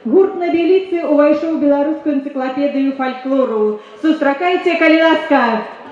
Гурт на Беліцы увайшоў у беларускую энцыклапедыю фальклору. Сустракайце, калі ласка,